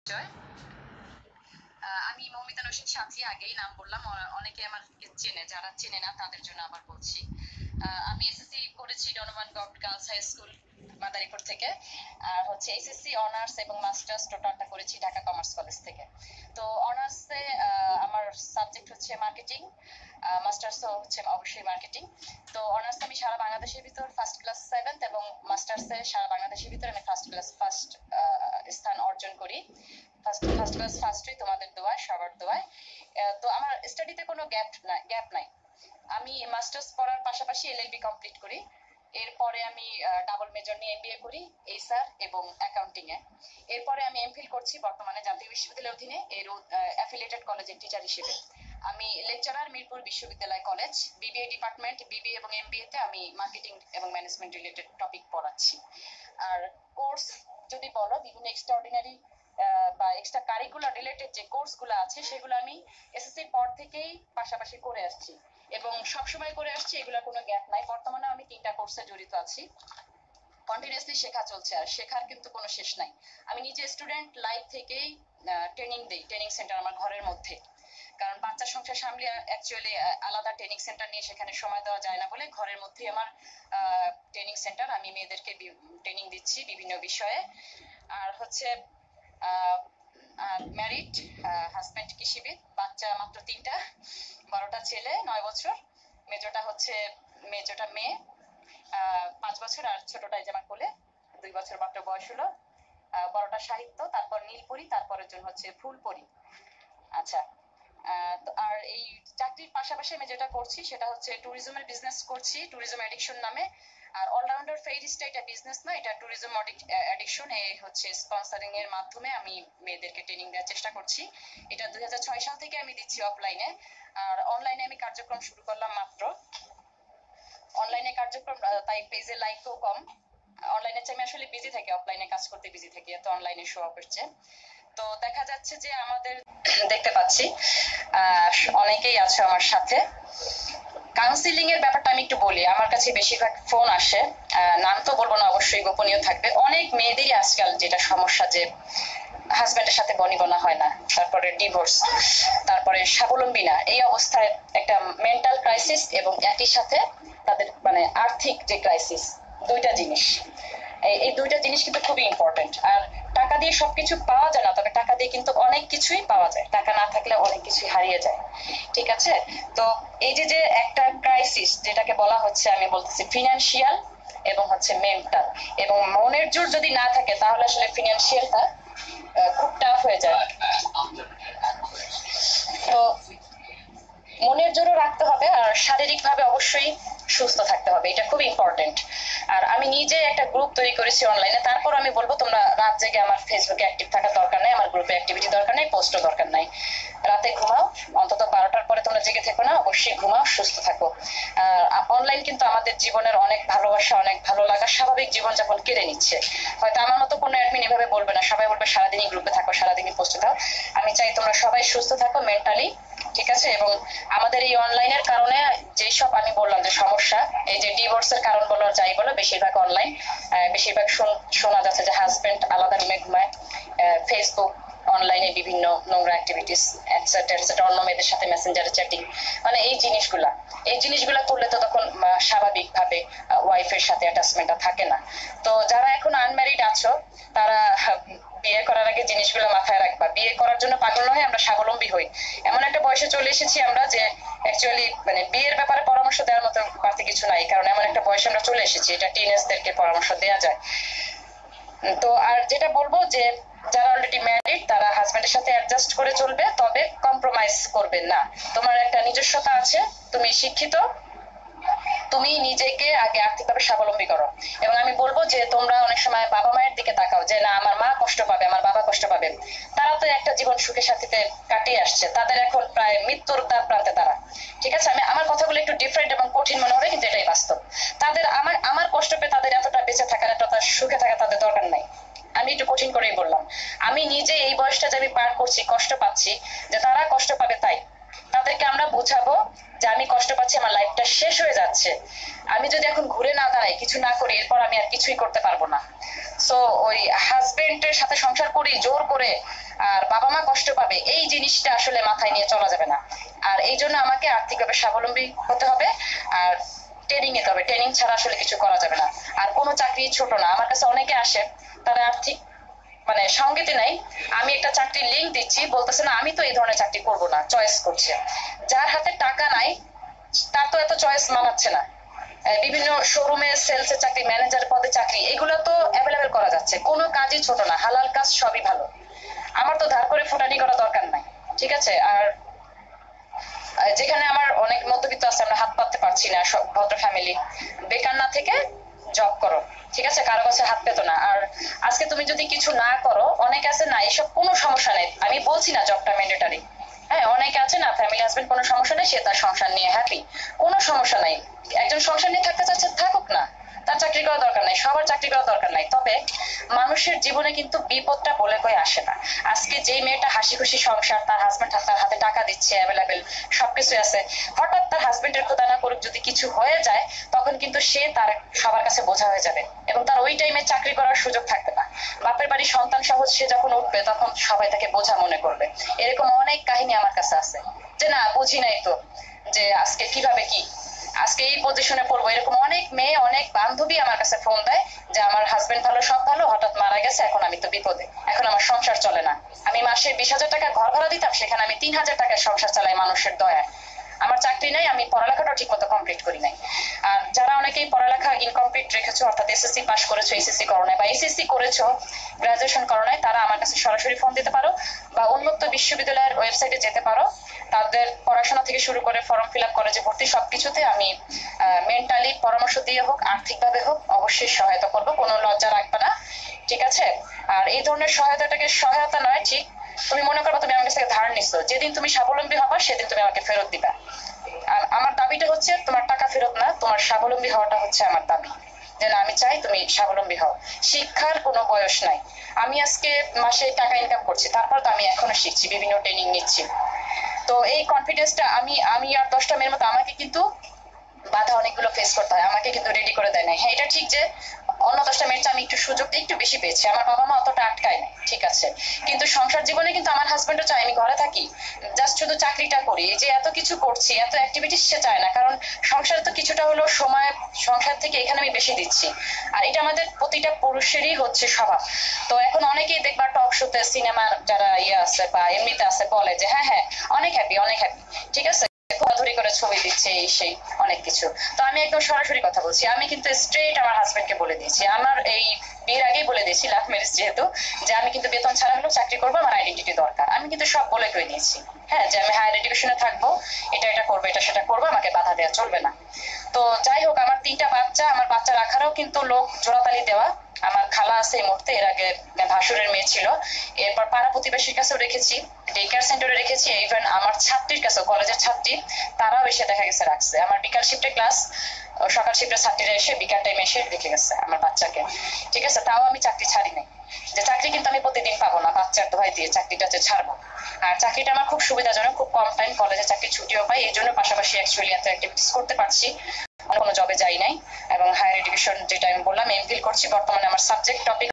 জয়। আমি মৌমিতা নসীন সাথী, আগেই নাম বললাম, অনেকে আমার চেনে, যারা চেনে না তাদের জন্য আবার বলছি। আমি এসএসসি করেছি Donovan government girls high school Madaripur থেকে, আর হচ্ছে এসএসসি অনার্স এবং মাস্টার্স টোটালটা করেছি ঢাকা কমার্স কলেজ থেকে। তো অনার্সে আমার সাবজেক্ট হচ্ছে মার্কেটিং, মাস্টার্সও হচ্ছে অবশ্যই মার্কেটিং। তো অনার্স আমি সারা বাংলাদেশের ভিতর ফার্স্ট ক্লাস 7th এবং মাস্টার্সে সারা বাংলাদেশের ভিতর আমি ফার্স্ট স্থান অর্জন করি। ফার্স্ট ক্লাস ফার্স্টই, তোমাদের দোয়ায়, সবার দোয়ায়। তো আমার স্টাডিতে কোনো গ্যাপ নাই। আমি মাস্টার্স পড়ার পাশাপাশি এলএলবি কমপ্লিট করি। এরপরে আমি ডাবল মেজর নিয়ে এমবিএ করি এইচআর এবং অ্যাকাউন্টিং এ। এরপরে আমি এমফিল করছি বর্তমানে জাতীয় বিশ্ববিদ্যালয়ের অধীনে এর অ্যাফিলিয়েটেড কলেজের টিচার হিসেবে। আমি লেকচারার মিরপুর বিশ্ববিদ্যালয় কলেজ, বিবিএ ডিপার্টমেন্ট, বিবিএ এবং এমবিএ তে আমি মার্কেটিং এবং ম্যানেজমেন্ট রিলেটেড টপিক পড়াচ্ছি। আর কোর্স যদি বলো, বিভিন্ন এক্সট্রাঅর্ডিনারি বা এক্সট্রা কারিকুলার রিলেটেড যে কোর্সগুলো আছে সেগুলো আমি এসএসসির পর থেকেই পাশাপাশি করে আসছি এবং সবসময় করে আসছি, এগুলোর কোনো গ্যাপ নাই। বর্তমানে আমি 3টা কোর্সে জড়িত আছি। কন্টিনিউয়াসলি শেখা চলছে, আর শেখার কিন্তু কোনো শেষ নাই। আমি নিজে স্টুডেন্ট লাইফ থেকেই ট্রেনিং দিই, ট্রেনিং সেন্টার আমার ঘরের মধ্যে। কারণ বাচ্চা সংসার সামলে অ্যাকচুয়ালি আলাদা ট্রেনিং সেন্টার নিয়ে সেখানে সময় দেওয়া যায় না বলে ঘরের মধ্যেই আমার ট্রেনিং সেন্টার। আমি মেয়েদেরকে ট্রেনিং দিচ্ছি বিভিন্ন বিষয়ে। আর হচ্ছে ম্যারিড, হাজব্যান্ড কৃষিবিদ, বাচ্চা মাত্র 3টা, 12টা ছেলে, 9 বছর। মেজোটা মেয়ে 5 বছর, আর ছোটটাই যে আমার কোলে 2 বছর মাত্র বয়স হলো। বড়টা সাহিত্য, তারপর নীলপরি, তারপরের জন্য হচ্ছে ফুলপরি। আচ্ছা, আর এই চাকরির পাশাপাশি আমি যেটা করছি সেটা হচ্ছে ট্যুরিজমের বিজনেস করছি, ট্যুরিজম এডিকশন নামে। আর অলরাউন্ডার ফেরিস্টা এটা বিজনেস না, এটা ট্যুরিজম এডিকশন। এই হচ্ছে স্পন্সরিং এর মাধ্যমে আমি মেয়েদেরকে ট্রেনিং দেওয়ার চেষ্টা করছি। এটা 2006 সাল থেকে আমি দিচ্ছি অফলাইনে, আর অনলাইনে আমি কার্যক্রম শুরু করলাম মাত্র। অনলাইনে কার্যক্রম, তাই পেজে লাইকও কম। অনলাইনে আমি আসলে বিজি থাকি, অফলাইনে কাজ করতে বিজি থাকি, এত অনলাইনে শো আপ হচ্ছে। তো দেখা যাচ্ছে যে আমাদের দেখতে পাচ্ছি অনেকেই আছে আমার সাথে। কাউন্সিলিং এর ব্যাপারটা আমি একটু বলি। আমার কাছে বেশিরভাগ ফোন আসে, নাম তো বলবো না, অবশ্যই গোপনীয় থাকবে। অনেক মেয়েদেরই আজকাল যেটা সমস্যা যে হাজব্যান্ডের সাথে বনিবনা হয় না, তারপরে ডিভোর্স, তারপরে স্বাবলম্বী না, এই অবস্থায় একটা মেন্টাল ক্রাইসিস এবং একই সাথে তাদের মানে আর্থিক যে ক্রাইসিস, দুইটা জিনিস। এই দুইটা জিনিস কিন্তু খুবই ইম্পর্টেন্ট। আর টাকা দিয়ে সবকিছু পাওয়া যায় না, তবে টাকা দিয়ে কিন্তু অনেক কিছুই পাওয়া যায়, টাকা না থাকলে অনেক কিছুই হারিয়ে যায়। ঠিক আছে? তো এই যে যে একটা ক্রাইসিস যেটাকে বলা হচ্ছে, আমি বলতেছি ফিনান্সিয়াল এবং হচ্ছে মেন্টাল, এবং মনের জোর যদি না থাকে তাহলে আসলে ফিনান্সিয়ালটা খুব টাফ হয়ে যায়। তো মনের জোরও রাখতে হবে, আর শারীরিকভাবে অবশ্যই সুস্থ থাকতে হবে, এটা খুব ইম্পর্টেন্ট। আর আমি নিজে একটা গ্রুপ তৈরি করেছি অনলাইনে। তারপর আমি বলবো তোমরা রাত জেগে আমার ফেসবুকে অ্যাক্টিভ থাকার দরকার নেই, আমার গ্রুপে অ্যাক্টিভিটি দরকার নেই, পোস্টও দরকার নাই। রাতে ঘুমাও, অন্তত 12টার পরে তোমরা জেগে থেকো না, অবশ্যই ঘুমাও, সুস্থ থাকো। অনলাইন কিন্তু আমাদের জীবনের অনেক ভালোবাসা, অনেক ভালো লাগা, স্বাভাবিক জীবনযাপন কেড়ে নিচ্ছে। হয়তো আমার মতো কোনো অ্যাডমিন এভাবে বলবে না, সবাই বলবে সারাদিনই গ্রুপে থাকো, সারাদিনই পোস্টে থাকো। আমি চাই তোমরা সবাই সুস্থ থাকো মেন্টালি, ঠিক আছে? এবং আমাদের এই অনলাইনের কারণে যেসব আমি বললাম যে সমস্যা, এই যে ডিভোর্সের কারণ বলো যাই বলো, বেশিরভাগ অনলাইন। বেশিরভাগ শোনা যাচ্ছে যে হাজবেন্ড আলাদা রুমে ঘুমায়, ফেসবুক, অনলাইনে বিভিন্ন নোংরা অ্যাক্টিভিটিস, এটসেট্রা এটসেট্রা, অন্য মেয়েদের সাথে মেসেঞ্জারে চ্যাটিং, মানে এই জিনিসগুলা করলে তো তখন স্বাভাবিকভাবে ওয়াইফের সাথে অ্যাটাচমেন্টটা থাকে না। তো যারা এখন আনম্যারিড আছো তারা বিয়ে করার আগে জিনিসগুলো মাথায় রাখবা। বিয়ে করার জন্য পাগল নয়, আমরা স্বাবলম্বী হই। এমন একটা বয়সে চলে এসেছি আমরা যে অ্যাকচুয়ালি মানে বিয়ের ব্যাপারে পরামর্শ দেওয়ার মতো বাড়তি কিছু নাই, কারণ এমন একটা বয়সে আমরা চলে এসেছি, এটা টিনেজদেরকে পরামর্শ দেওয়া যায়। তো আর যেটা বলবো যে যারা অলরেডি ম্যারিড তারা হাজবেন্ডের সাথে অ্যাডজাস্ট করে চলবে, তবে কম্প্রোমাইজ করবেন না। তোমার একটা নিজস্বতা আছে, তুমি শিক্ষিত, তুমি নিজেকে আগে আর্থিকভাবে স্বাবলম্বী করো। এবং আমি বলবো যে তোমরা অনেক সময় বাবা মায়ের দিকে তাকাও যে না আমার মা কষ্ট পাবে, আমার বাবা কষ্ট পাবে। তারা তো একটা জীবন সুখে শান্তিতে কাটিয়ে আসছে, তাদের এখন প্রায় মৃত্যুর দ্বার প্রান্তে তারা। ঠিক আছে? আমার কথাগুলো একটু ডিফারেন্ট এবং কঠিন মনে হবে, কিন্তু এটাই বাস্তব। তাদের আমার কষ্ট পেয়ে তাদের এতটা বেঁচে থাকার, এতটা সুখে থাকা তাদের দরকার নাই। আমি একটু কঠিন করেই বললাম। আমি নিজে এই বয়সটা যে আমি পার করছি, কষ্ট পাচ্ছি, যে তারা কষ্ট পাবে তাই। তাদেরকে আমরা বোঝাবো যে আমি কষ্ট পাচ্ছি, আমার লাইফটা শেষ হয়ে যাচ্ছে, আমি যদি এখন ঘুরে না দাঁড়াই, কিছু না করি, এরপর আমি আর কিছুই করতে পারবো না। সো ওই হাজবেন্ডের সাথে সংসার করি জোর করে, কষ্ট পাবে, এই জিনিসটা আসলে মাথায় নিয়ে চলা যাবে না। আর এই জন্য আমাকে আর্থিকভাবে স্বাবলম্বী হতে হবে, আর ট্রেনিং নিতে হবে। ট্রেনিং ছাড়া আসলে কিছু করা যাবে না। আর কোনো চাকরি ছোট না। আমার কাছে অনেকে আসে, তারা আর্থিক মানে সঙ্গতি নাই, আমি একটা চাকরির লিঙ্ক দিচ্ছি, বলতেছে না আমি তো এই ধরনের চাকরি করবো না, চয়েস করছে। যার হাতে টাকা নাই তার তো এত চয়েস মানাচ্ছে না। বিভিন্ন শোরুমে সেলসের চাকরি, ম্যানেজার পদে চাকরি, এগুলো তো অ্যাভেলেবেল করা যাচ্ছে। কোনো কাজই ছোট না, হালাল কাজ সবই ভালো। আমার তো ধার করে ফুটানি করা দরকার নাই, ঠিক আছে। আর যেখানে আমার অনেক মধ্যবিত্ত আছে, আমরা হাত পাততে পারছি না, সব ভদ্র ফ্যামিলি, বেকার না থেকে জব করো, ঠিক আছে, কারো কাছে হাত পেতো না। আর আজকে তুমি যদি কিছু না করো, অনেক আছে না এসব কোনো সমস্যা নেই, আমি বলছি না জবটা ম্যান্ডেটারি, হ্যাঁ অনেকে আছে না ফ্যামিলি হাজবেন্ড কোনো সমস্যা নেই, সে তার সংসার নিয়ে হ্যাপি, কোনো সমস্যা নাই। একজন সংসার নিয়ে থাকতে চাচ্ছে, থাকুক না, তার চাকরি করা দরকার নাই, সবার চাকরি করা দরকার নাই। তবে মানুষের জীবনে কিন্তু বিপদটা বলে কয়ে আসে না। আজকে যেই মেয়েটা হাসি খুশি সংসার, তার হাজবেন্ড তার হাতে টাকা দিচ্ছে, অ্যাভেলেবেল সবকিছু আছে, হঠাৎ তার হাজবেন্ডের খোদা না করুক যদি কিছু হয়ে যায়, তখন কিন্তু সে তার সবার কাছে বোঝা হয়ে যাবে, এবং তার ওই টাইমে চাকরি করার সুযোগ থাকবে না। বাপের বাড়ি সন্তান সহজ সে যখন উঠবে, তখন সবাই তাকে বোঝা মনে করবে। এরকম অনেক কাহিনী আমার কাছে আছে, যে না বুঝি নাই তো, যে আজকে কিভাবে কি আজকে এই পজিশনে পড়বো। এরকম অনেক মেয়ে, অনেক বান্ধবী আমার কাছে ফোন দেয় যে আমার হাজবেন্ড ভালো, সব ভালো, হঠাৎ মারা গেছে, এখন আমি তো বিপদে, এখন আমার সংসার চলে না। আমি মাসে 20,000 টাকা ঘর ভাড়া দিতাম, সেখানে আমি 3,000 টাকায় সংসার চালাই মানুষের দয়ায়। আমার চাকরি নাই, আমি পড়ালেখাটাও ঠিক মতো কমপ্লিট করি নাই। আর যারা অনেকেই পড়ালেখা ইনকমপ্লিট রেখেছো, অর্থাৎ এসএসসি পাস করেছো, এসএসসি করো নাই, বা এসএসসি করেছো গ্রাজুয়েশন করো নাই, তারা আমার কাছে সরাসরি ফোন দিতে পারো, বা উন্মুক্ত বিশ্ববিদ্যালয়ের ওয়েবসাইটে যেতে পারো। তাদের পড়াশোনা থেকে শুরু করে ফর্ম ফিল আপ, কলেজে ভর্তি, সবকিছুতে আমি মেন্টালি পরামর্শ দিয়ে হোক, আর্থিকভাবে হোক, অবশ্যই সহায়তা করবো, কোনো লজ্জা রাখবে না, ঠিক আছে। আর এই ধরনের সহায়তাটাকে সহায়তা নয়, ঠিক তুমি মনে করো তুমি আমার কাছ থেকে ধার নিচ্ছ, যেদিন তুমি স্বাবলম্বী হবা সেদিন তুমি আমাকে ফেরত দিবা। আর আমার দাবিটা হচ্ছে তোমার টাকা ফেরত না, তোমার স্বাবলম্বী হওয়াটা হচ্ছে আমার দাবি। যে না, আমি চাই তুমি স্বাবলম্বী হও। শিক্ষার কোনো বয়স নাই। আমি আজকে মাসে টাকা ইনকাম করছি, তারপর তো আমি এখনো শিখছি, বিভিন্ন ট্রেনিং নিচ্ছি। তো এই কনফিডেন্সটা আমি আমি আর 10টা মেয়ের মতো আমাকে কিন্তু বাধা অনেকগুলো ফেস করতে হয়, আমাকে কিন্তু রেডি করে দেয় না। হ্যাঁ এটা ঠিক যে অন্য 10টা মেয়ের চেয়ে আমি একটু সুযোগটা একটু বেশি পেয়েছি, আমার বাবা মা অতটা আটকায় নাই, ঠিক আছে। কিন্তু সংসার জীবনে কিন্তু আমার হাজবেন্ডও চায় আমি ঘরে থাকি, জাস্ট শুধু চাকরিটা করি। এই যে এত কিছু করছি, এত অ্যাক্টিভিটিস সে চায় না, কারণ সংসারে তো কিছুটা হলো সময় সংসার থেকে এখানে আমি বেশি দিচ্ছি। আর এটা আমাদের প্রতিটা পুরুষেরই হচ্ছে স্বভাব। তো এখন অনেকেই দেখবা টক শোতে, সিনেমার যারা ইয়ে আছে বা এমনিতে আছে, বলে যে হ্যাঁ হ্যাঁ অনেক হ্যাপি, অনেক হ্যাপি, ঠিক আছে, ধরাধরি করে ছবি দিচ্ছে, এই সেই অনেক কিছু। তো আমি একদম সরাসরি কথা বলছি, আমি কিন্তু স্ট্রেট আমার হাজবেন্ডকে বলে দিয়েছি, আমার এই বিয়ের আগেই বলে দিয়েছি, লাভ ম্যারেজ যেহেতু, যে আমি কিন্তু বেতন ছাড়া হলেও চাকরি করবো, আমার আইডেন্টিটি দরকার, আমি কিন্তু সব বলে কয়ে দিয়েছি। হ্যাঁ, যে আমি হায়ার এডুকেশনে থাকবো, এটা এটা করবো, এটা সেটা করবো, আমাকে বাধা দেওয়া চলবে না। তো যাই হোক, আমার 3টা বাচ্চা, আমার বাচ্চা রাখারও কিন্তু লোক জোড়াতালি দেওয়া। আমার খালা আছে এই মুহূর্তে, এর আগে ভাসুরের মেয়ে ছিল, এরপর পাড়া প্রতিবেশীর কাছেও রেখেছি, ডে কেয়ার সেন্টারে রেখেছি, ইভেন আমার ছাত্রীর কাছেও, কলেজের ছাত্রী, তারাও এসে দেখা গেছে রাখছে। আমার বিকাল শিফটে ক্লাস, সকাল শিফটে ছাত্রীরা এসে বিকাল টাইমে এসে রেখে গেছে আমার বাচ্চাকে, ঠিক আছে। তাও আমি চাকরি ছাড়ি নাই, যে চাকরি কিন্তু আমি প্রতিদিন পাবো না, বাচ্চার দোহাই দিয়ে চাকরিটা যে ছাড়বো। আর চাকরিটা আমার খুব সুবিধাজনক, খুব কম টাইম, কলেজে চাকরি ছুটিও পাই, এই জন্য পাশাপাশি অ্যাকচুয়ালি এত অ্যাক্টিভিটিস করতে পারছি, কোনো জবে যাই নাই। এবং হায়ার এডুকেশন যেটা আমি বললাম, এমফিল করছি বর্তমানে, আমার সাবজেক্ট টপিক